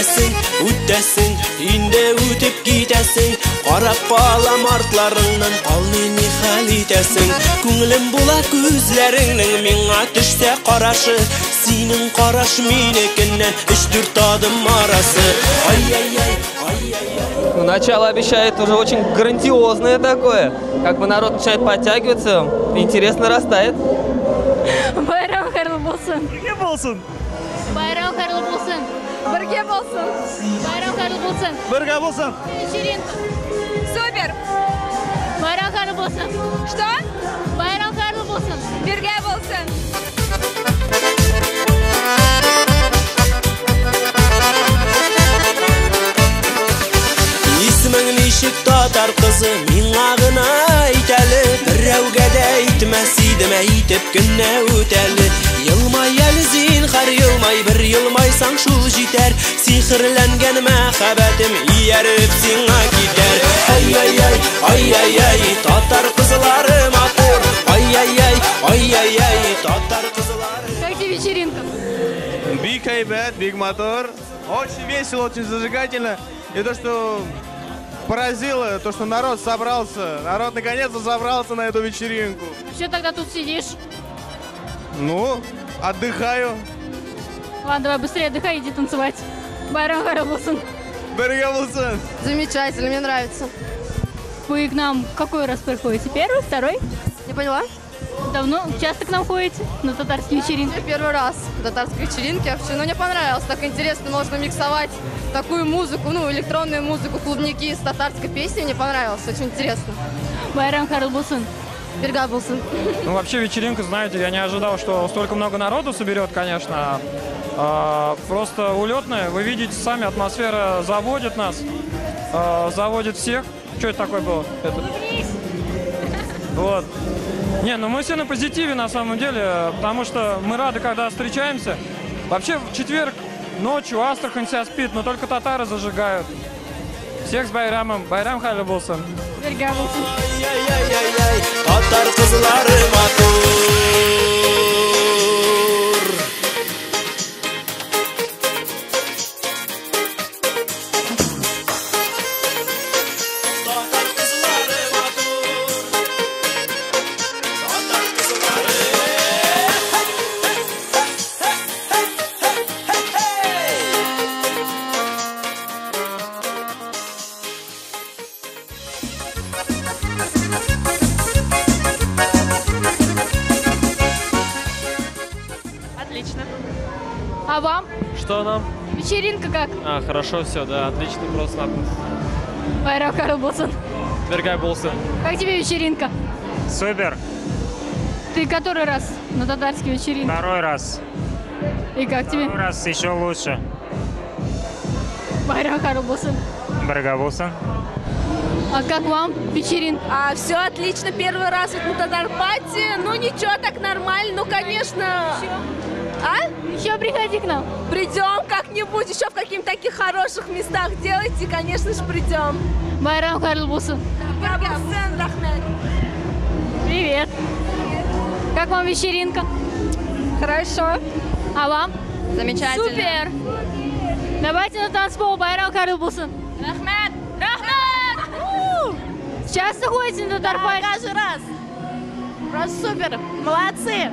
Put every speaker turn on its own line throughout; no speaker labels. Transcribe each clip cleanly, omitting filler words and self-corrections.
үттәсің, инде үтіп кетәсің. Қарап қалам артларыңнан, ал мені хал етәсің. Күңілім була күзләріңнің, миңа төшсә қарашы. Синең қараш минекеннән, 3-4 адым арасы. Ай-яй-яй, ай-яй-яй.
Начало обещает уже очень грандиозное такое. Как бы народ начинает подтягиваться, интерес нарастает.
Байрам хайырлы болсын.
Бірге болсын.
Байрам хайырлы болсын. Бірге болсын. Байрам хайырлы болсын.
Бірге болсын.
Вечеринка.
Супер!
Байрам хайырлы болсын.
Что?
Байрам хайырлы болсын.
Бірге болсын.
Исмің нишік татар қызы, миңа гына әйтәле. Берәүгә дә әйтмәс идем, әйтеп кенә үтәле. Йылмай әле зинһар, йылмай, бер йылмайсаң шул җитәр. Сихерләнгән мәхәббәтем ияреп сиңа китәр. Ай-яй-яй, ай-яй-яй, татар кызлары матур. Ай-яй-яй, ай-яй-яй, татар кызлары.
Как тебе вечеринка?
Биг хайбет, биг мотор. Очень весело, очень зажигательно. И то, что поразило, то, что народ собрался. Народ наконец-то собрался на эту вечеринку.
Что тогда тут сидишь?
Ну, отдыхаю.
Ладно, давай быстрее отдыхай, иди танцевать. Байрам хайырлы болсын.
Бірге болсын.
Замечательно, мне нравится.
Вы к нам какой раз приходите? Первый, второй?
Не поняла?
Давно? Часто к нам ходите на татарские вечеринки?
Первый раз в татарской вечеринке вообще. Ну, мне понравилось. Так интересно, можно миксовать такую музыку, ну, электронную музыку, клубники с татарской песней. Мне понравилось, очень интересно.
Байрам хайырлы болсын.
Бірге болсын.
Ну, вообще вечеринка, знаете, я не ожидал, что столько много народу соберет, конечно. Просто улетная. Вы видите сами, атмосфера заводит нас, заводит всех. Что это такое было? Вот. Не, ну мы все на позитиве на самом деле, потому что мы рады, когда встречаемся. Вообще в четверг ночью Астрахань вся спит, но только татары зажигают. Всех с Байрамом. Байрам хайырлы болсын.
Бірге болсын.
Ай-яй-яй-яй, татар кызлары матур. Татар кызлары матур. Татар кызлары.
Отлично. А вам?
Что нам?
Вечеринка как?
Хорошо все, да, отлично, просто.
Байрам хайырлы болсын.
Бірге болсын.
Как тебе вечеринка?
Супер.
Ты который раз на татарской вечеринке?
Второй раз.
И как тебе?
Второй раз еще лучше.
Байрам хайырлы болсын.
Бірге болсын.
А как вам вечеринка?
Все отлично. Первый раз вот на Татарпате. Ну, ничего, так нормально. Ну, конечно...
Еще приходи к нам.
Придем как-нибудь, еще в каких-то таких хороших местах делайте, конечно же, придем.
Байрам хайырлы болсын. Привет. Как вам вечеринка?
Хорошо.
А вам?
Замечательно.
Супер. Давайте на танцпол. Байрам хайырлы болсын.
Рахмет.
Часто ходите на Татарпате?
Каждый раз. Просто супер. Молодцы.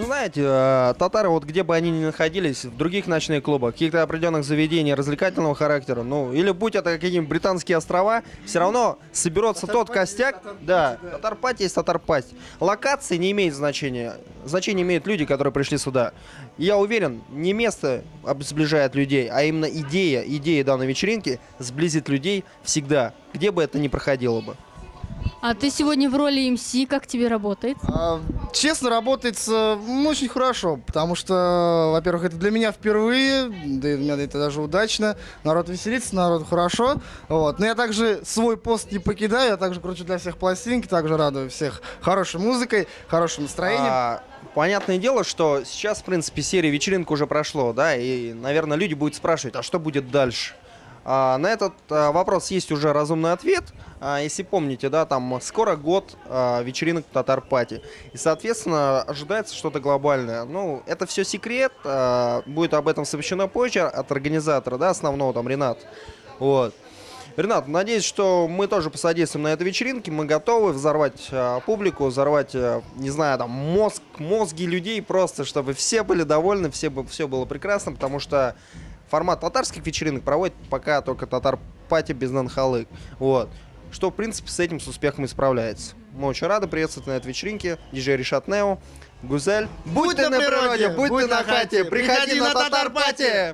знаете, татары, вот где бы они ни находились, в других ночных клубах, каких-то определенных заведений развлекательного характера, ну, или будь это какие-нибудь британские острова, все равно соберется тот костяк. Да, татар-пати есть татар-пати. Локации не имеет значения. Значение имеют люди, которые пришли сюда. И я уверен, не место сближает людей, а именно идея данной вечеринки сблизит людей всегда, где бы это ни проходило бы.
А ты сегодня в роли МС, как тебе работает?
Честно, работает очень хорошо, потому что, во-первых, это для меня впервые, да и для меня это даже удачно. Народ веселится, народ хорошо. Вот. Но я также свой пост не покидаю, я также кручу для всех пластинки, также радую всех хорошей музыкой, хорошим настроением.
Понятное дело, что сейчас, в принципе, серия вечеринка уже прошло, да, и, наверное, люди будут спрашивать, а что будет дальше? На этот вопрос есть уже разумный ответ. Если помните, да, там скоро год вечеринок татар-пати. И, соответственно, ожидается что-то глобальное. Ну, это все секрет. Будет об этом сообщено позже от организатора, да, основного, там, Ренат. Вот. Ренат, надеюсь, что мы тоже посодействуем на этой вечеринке. Мы готовы взорвать публику, взорвать, не знаю, там, мозги людей просто, чтобы все были довольны, все было прекрасно, потому что формат татарских вечеринок проводит пока только татар-пати без нанхалык. Вот. Что, в принципе, с этим с успехом и справляется. Мы очень рады приветствовать на этой вечеринке диджей Ришат Нео, Гузель. Будь ты на природе, будь ты на хате, приходи на татар-пати!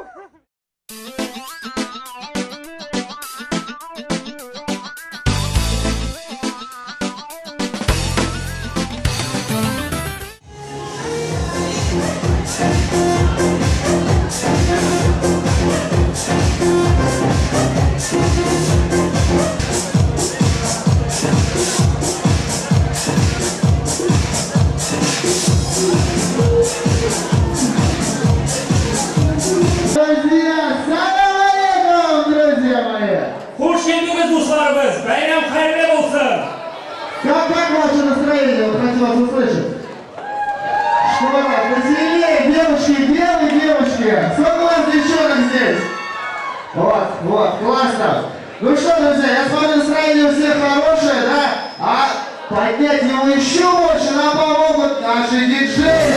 Как ваше настроение? Вот хочу вас услышать. Что так? Веселее, девушки, белые девушки. Сколько у вас девчонок здесь? Вот, классно. Ну что, друзья, я смотрю, настроение у всех хорошее, да? А поднять его еще больше нам помогут наши диджеи.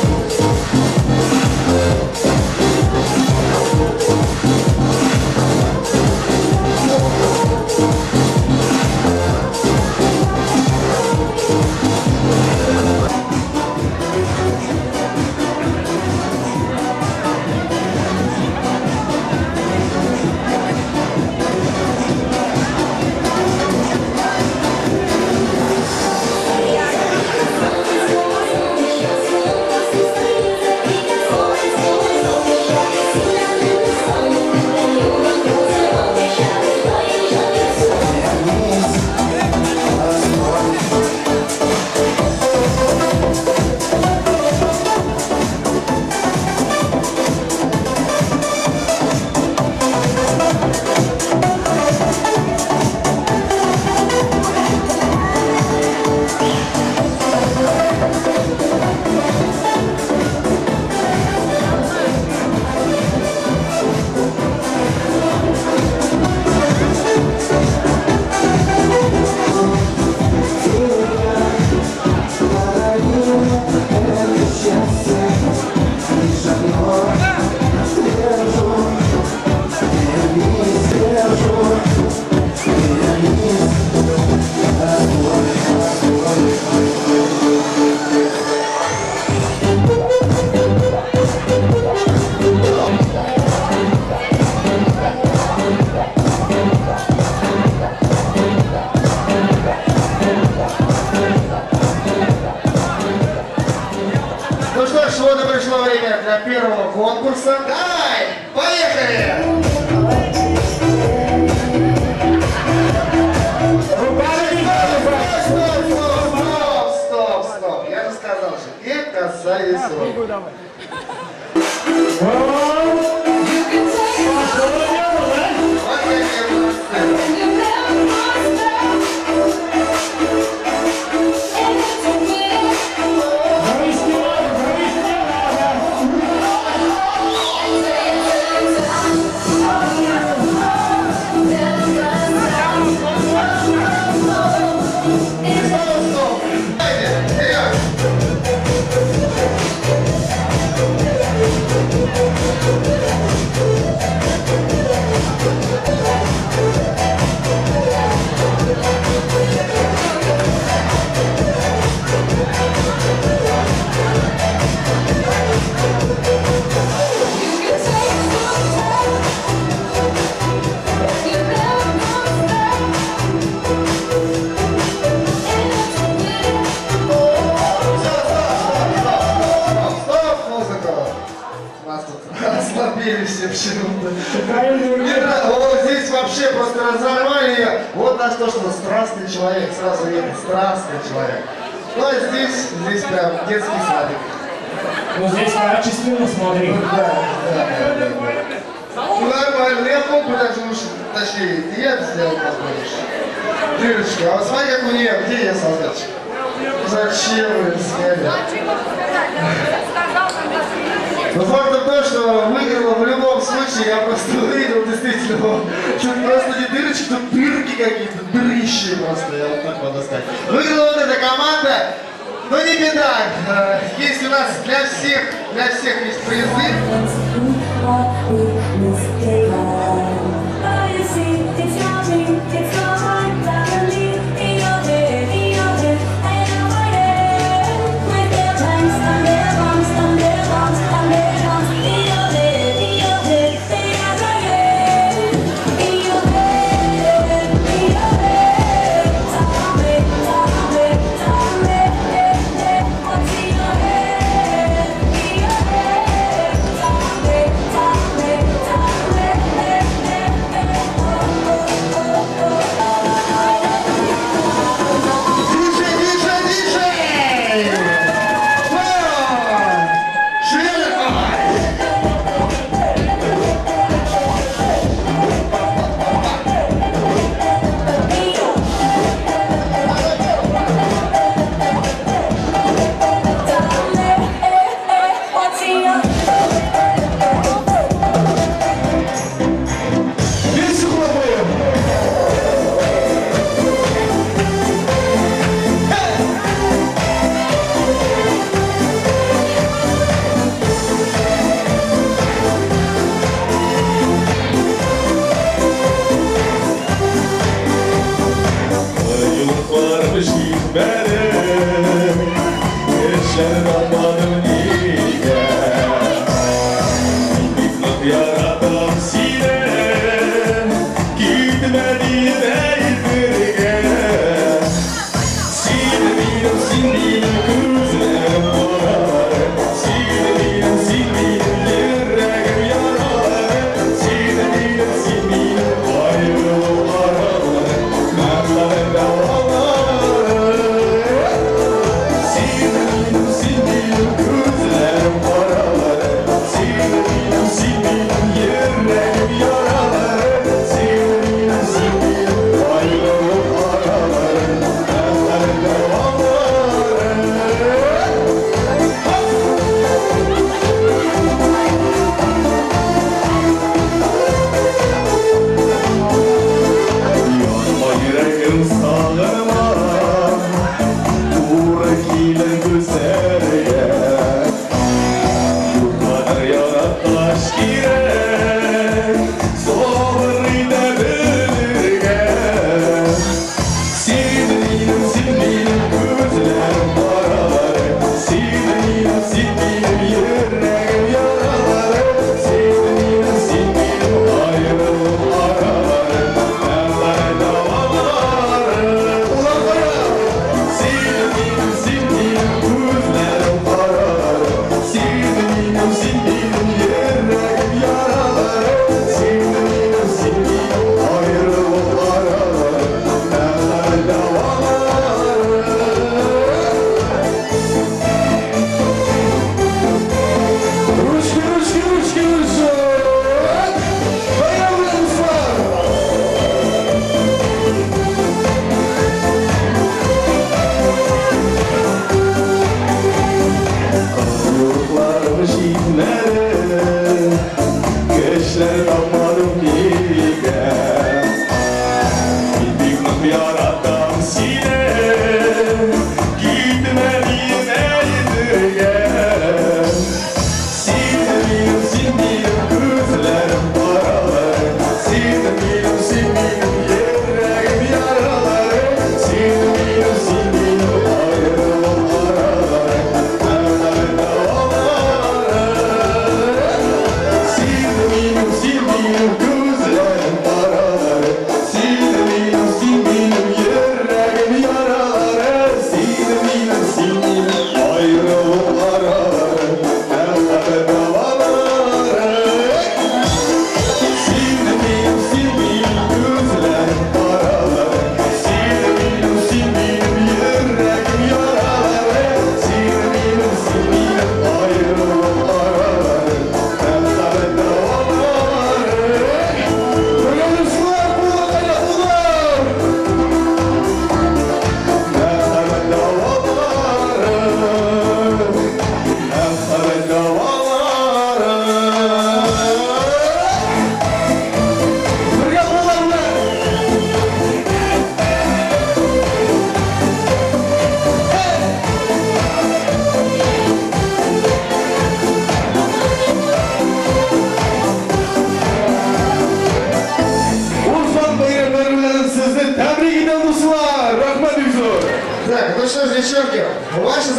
Для первого конкурса. Давай, поехали! Стоп! Я же сказал, что не касались рук. почему-то. Вот здесь вообще просто разорвали ее. Вот на что страстный человек, сразу видно, страстный человек. Ну а здесь прям детский садик.
Ну здесь качественно, смотри.
Да. Ну нормально, я мог бы даже лучше, точнее, я это сделал побольше. Дырочка, а вот смотри, как у нее, где я солдатчик? Зачем вы это сняли? Но факт в том, что выиграла в любом случае, я просто увидел действительно, тут просто не дырочки, тут дырки какие-то, дырищи просто, я вот так могу сказать. Выиграла вот эта команда, но не беда, есть у нас для всех есть призы.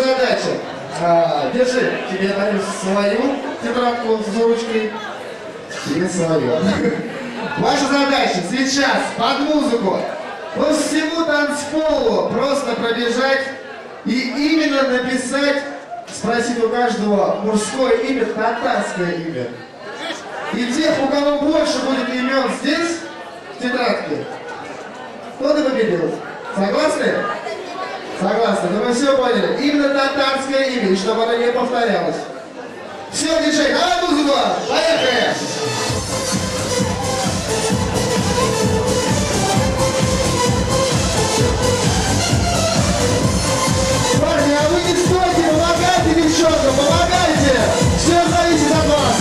задача. Держи, тебе я даю свою тетрадку с ручкой. Тебе свою. Ваша задача сейчас под музыку по всему танцполу просто пробежать и именно написать, спросить у каждого мужское имя, татарское имя. И тех, у кого больше будет имен здесь, в тетрадке, тот и победил. Согласны? Согласны. Но мы все поняли. Именно татарское имя, чтобы оно не повторялось. Все, диджей, давай музыку! Поехали! Парни, а вы не стойте, помогайте девчонкам, помогайте! Все зависит от вас!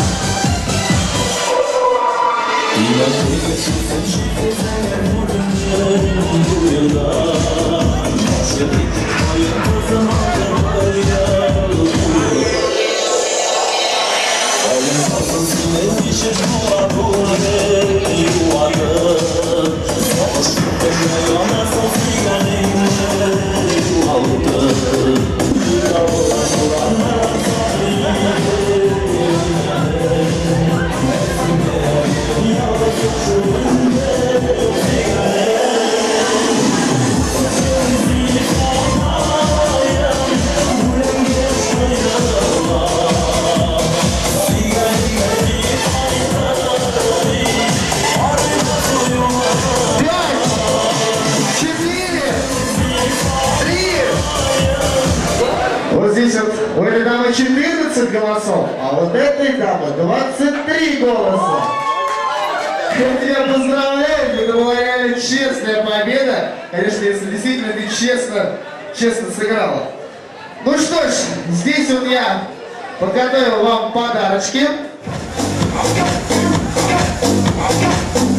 Вот здесь вот у этой дамы 14 голосов, а вот этой дамы 23 голоса. Я тебя поздравляю, это была реально честная победа. Конечно, если действительно ты честно сыграла. Ну что ж, здесь вот я подготовил вам подарочки.